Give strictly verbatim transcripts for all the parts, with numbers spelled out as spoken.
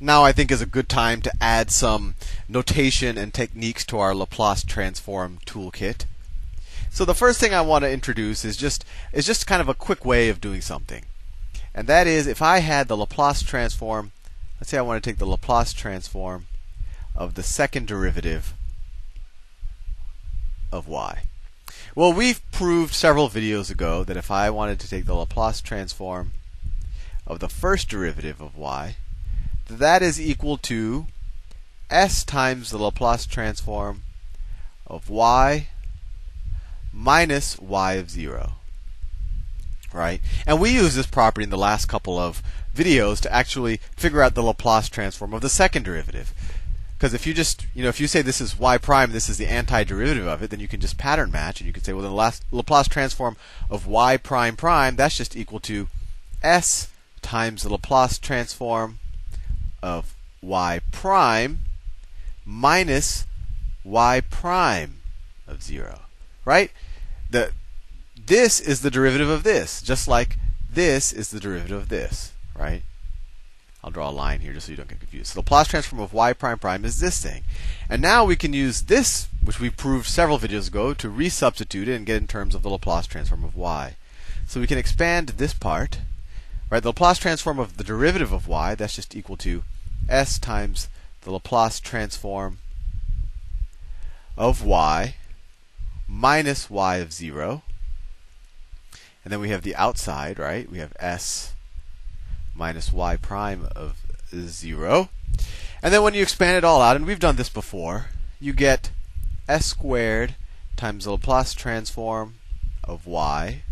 now I think is a good time to add some notation and techniques to our Laplace Transform toolkit. So the first thing I want to introduce is just is just kind of a quick way of doing something. And that is, if I had the Laplace Transform, let's say I want to take the Laplace Transform of the second derivative of y. Well, we've proved several videos ago that if I wanted to take the Laplace Transform of the first derivative of y, that is equal to s times the Laplace Transform of y minus y of zero. Right? And we used this property in the last couple of videos to actually figure out the Laplace Transform of the second derivative. Because if you just, you know, if you say this is y prime, this is the antiderivative of it, then you can just pattern match, and you can say, well, the Laplace Transform of y prime prime, that's just equal to s times the Laplace Transform of y prime minus y prime of zero. Right? The this is the derivative of this, just like this is the derivative of this. Right? I'll draw a line here just so you don't get confused. So the Laplace Transform of y prime prime is this thing. And now we can use this, which we proved several videos ago, to resubstitute it and get in terms of the Laplace Transform of y. So we can expand this part. Right? The Laplace Transform of the derivative of y, that's just equal to s times the Laplace Transform of y minus y of zero. And then we have the outside, right? We have s minus y prime of zero. And then when you expand it all out, and we've done this before, you get s squared times the Laplace Transform of y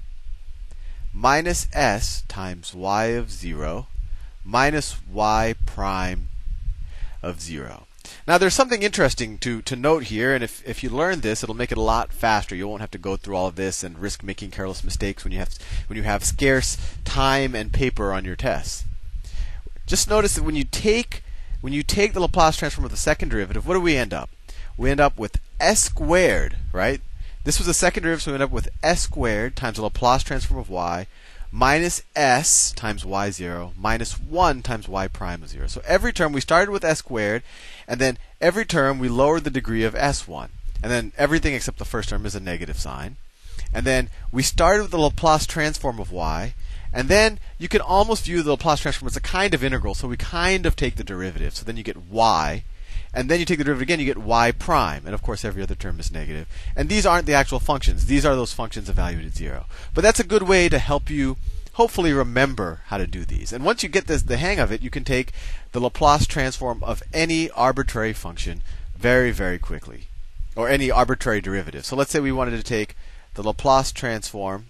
minus s times y of zero minus y prime of zero. Now there's something interesting to, to note here, and if, if you learn this, it'll make it a lot faster. You won't have to go through all of this and risk making careless mistakes when you have when you have scarce time and paper on your tests. Just notice that when you take when you take the Laplace Transform of the second derivative, what do we end up? We end up with s squared, right? This was the second derivative, so we end up with s squared times the Laplace Transform of y minus s times y zero minus one times y prime of zero. So every term we started with s squared, and then every term we lowered the degree of s one. And then everything except the first term is a negative sign. And then we started with the Laplace Transform of y, and then you can almost view the Laplace Transform as a kind of integral, so we kind of take the derivative. So then you get y, and then you take the derivative again, you get y prime. And of course every other term is negative. And these aren't the actual functions. These are those functions evaluated at zero. But that's a good way to help you hopefully remember how to do these. And once you get this, the hang of it, you can take the Laplace Transform of any arbitrary function very, very quickly. Or any arbitrary derivative. So let's say we wanted to take the Laplace Transform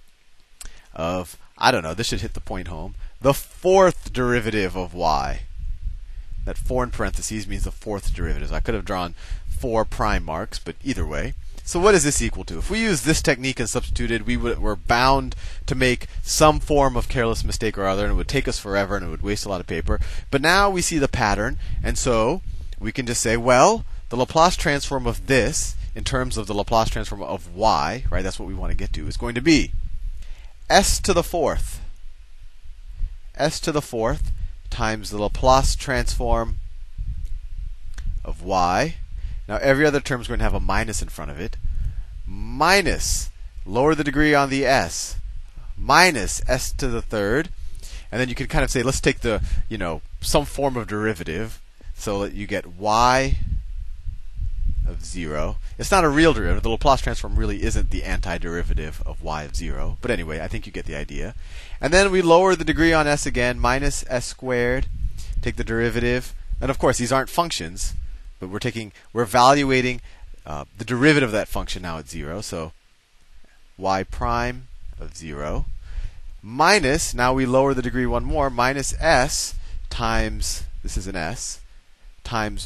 of, I don't know, this should hit the point home, the fourth derivative of y. That four in parentheses means the fourth derivative. I could have drawn four prime marks, but either way. So what is this equal to? If we use this technique and substituted, we would, we're bound to make some form of careless mistake or other, and it would take us forever, and it would waste a lot of paper. But now we see the pattern, and so we can just say, well, the Laplace Transform of this, in terms of the Laplace Transform of y, right, that's what we want to get to, is going to be s to the fourth. S to the fourth times the Laplace Transform of y. Now every other term is going to have a minus in front of it. Minus, lower the degree on the s, minus s to the third. And then you can kind of say, let's take the, you know, some form of derivative, so that you get y of zero. It's not a real derivative. The Laplace Transform really isn't the antiderivative of y of zero. But anyway, I think you get the idea. And then we lower the degree on s again, minus s squared. Take the derivative. And of course, these aren't functions, but we're taking, we're evaluating uh, the derivative of that function now at zero. So y prime of zero minus, now we lower the degree one more, minus s times, this is an s, times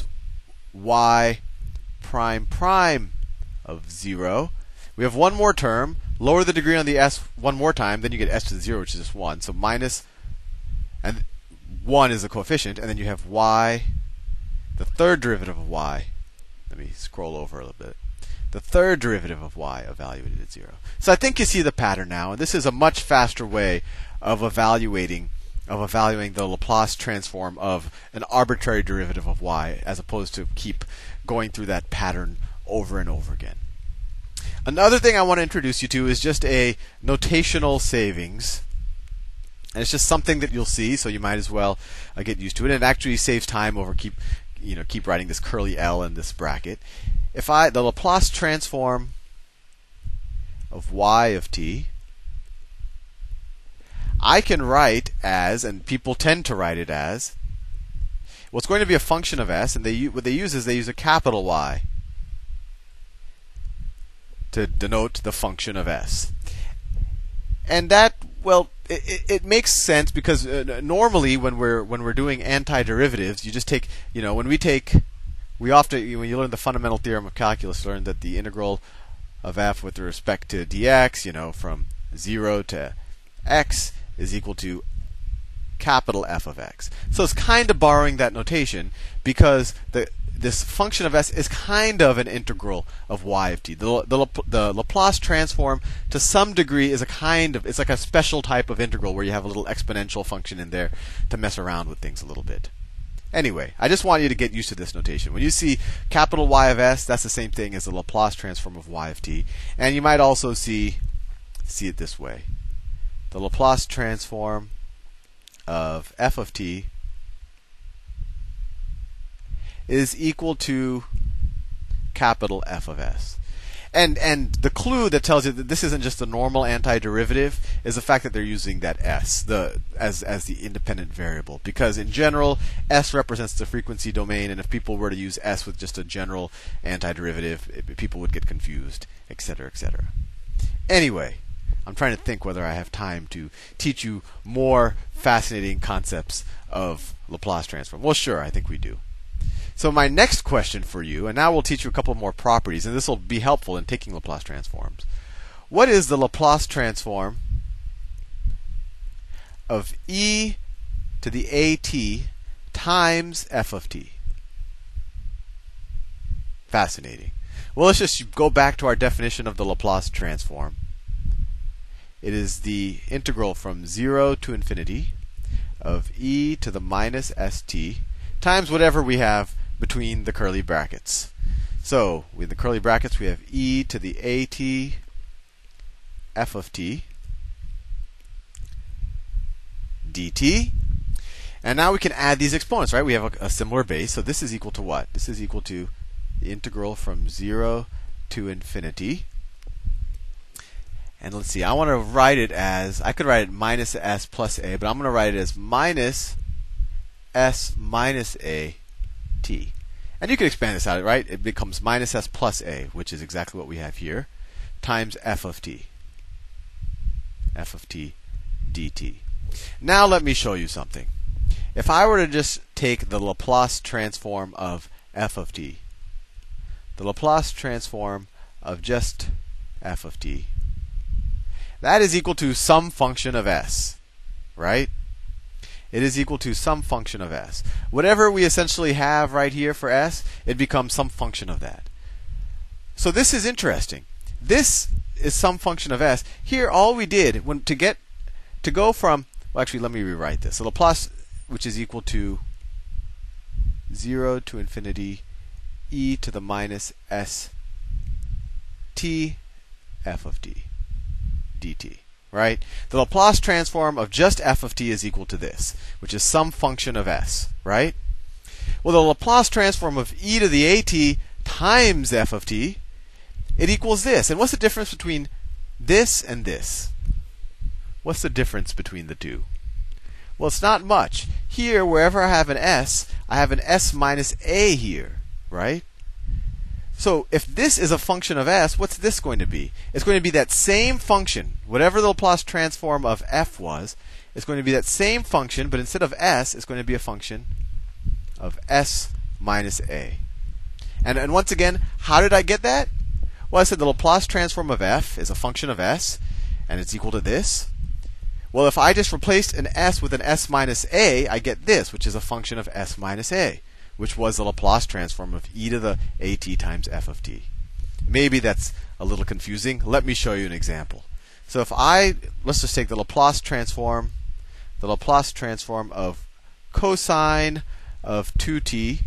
y prime prime of zero. We have one more term. Lower the degree on the s one more time, then you get s to the zero, which is just one. So minus, and one is the coefficient, and then you have y, the third derivative of y. Let me scroll over a little bit. The third derivative of y evaluated at zero. So I think you see the pattern now, and this is a much faster way of evaluating of evaluating the Laplace transform of an arbitrary derivative of y, as opposed to keep going through that pattern over and over again. Another thing I want to introduce you to is just a notational savings. And it's just something that you'll see, so you might as well uh, get used to it. And it actually saves time over keep, you know, keep writing this curly L in this bracket. If I the Laplace transform of y of t, I can write as, and people tend to write it as, well, it's going to be a function of s, and they what they use is they use a capital Y to denote the function of s. And that, well, it, it makes sense because uh, normally when we're when we're doing antiderivatives, you just take, you know, when we take, we often, when you learn the fundamental theorem of calculus, you learn that the integral of f with respect to dx, you know, from zero to x is equal to capital F of x. So it's kind of borrowing that notation because the this function of s is kind of an integral of y of t. The, the, the Laplace transform, to some degree, is a kind of, it's like a special type of integral where you have a little exponential function in there to mess around with things a little bit. Anyway, I just want you to get used to this notation. When you see capital Y of s, that's the same thing as the Laplace transform of y of t. And you might also see, see it this way. The Laplace transform of f of t is equal to capital F of s. And and the clue that tells you that this isn't just a normal antiderivative is the fact that they're using that s the as as the independent variable, because in general s represents the frequency domain, and if people were to use s with just a general antiderivative, it, people would get confused, et cetera, et cetera. Anyway, I'm trying to think whether I have time to teach you more fascinating concepts of Laplace transform. Well, sure, I think we do. So my next question for you, and now we'll teach you a couple more properties, and this will be helpful in taking Laplace transforms. What is the Laplace transform of e to the at times f of t? Fascinating. Well, let's just go back to our definition of the Laplace transform. It is the integral from zero to infinity of e to the minus st times whatever we have between the curly brackets. So, with the curly brackets, we have e to the at f of t dt. And now we can add these exponents, right? We have a, a similar base. So this is equal to what? This is equal to the integral from zero to infinity. And let's see, I want to write it as, I could write it minus s plus a, but I'm going to write it as minus s minus a t. And you can expand this out, right? It becomes minus s plus a, which is exactly what we have here, times f of t. F of t dt. Now let me show you something. If I were to just take the Laplace transform of f of t, the Laplace transform of just f of t, that is equal to some function of s, right? It is equal to some function of s. Whatever we essentially have right here for s, it becomes some function of that. So this is interesting. This is some function of s. Here, all we did when to get to go from, well, actually, let me rewrite this. So Laplace, which is equal to zero to infinity e to the minus s t f of t dt, right? The Laplace transform of just f of t is equal to this, which is some function of s, right? Well, the Laplace transform of e to the at times f of t, it equals this. And what's the difference between this and this? What's the difference between the two? Well, it's not much. Here, wherever I have an s, I have an s minus a here, right? So if this is a function of s, what's this going to be? It's going to be that same function. Whatever the Laplace transform of f was, it's going to be that same function, but instead of s, it's going to be a function of s minus a. And, and once again, how did I get that? Well, I said the Laplace transform of f is a function of s, and it's equal to this. Well, if I just replaced an s with an s minus a, I get this, which is a function of s minus a, which was the Laplace transform of e to the at times f of t. Maybe that's a little confusing. Let me show you an example. So if I, let's just take the Laplace transform the Laplace transform of cosine of two t,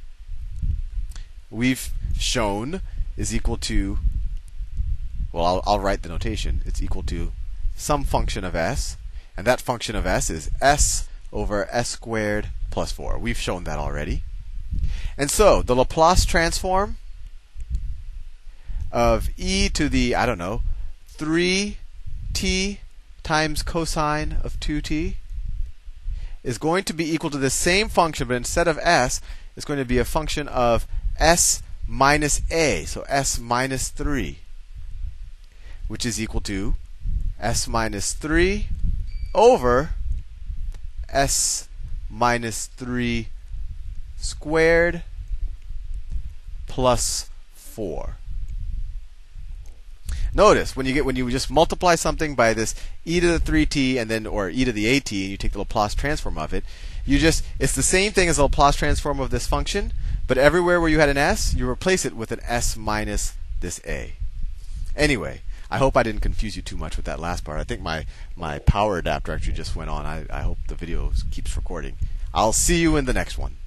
we've shown is equal to, well, I'll, I'll write the notation. It's equal to some function of s, and that function of s is s over s squared plus four. We've shown that already. And so the Laplace transform of e to the, I don't know, three t times cosine of two t is going to be equal to the same function, but instead of s, it's going to be a function of s minus a, so s minus three, which is equal to s minus three over s minus three squared plus four. Notice when you get when you just multiply something by this e to the three t and then or e to the at, and you take the Laplace transform of it, you just it's the same thing as the Laplace transform of this function, but everywhere where you had an s, you replace it with an s minus this a. Anyway, I hope I didn't confuse you too much with that last part. I think my my power adapter actually just went on. I, I hope the video keeps recording. I'll see you in the next one.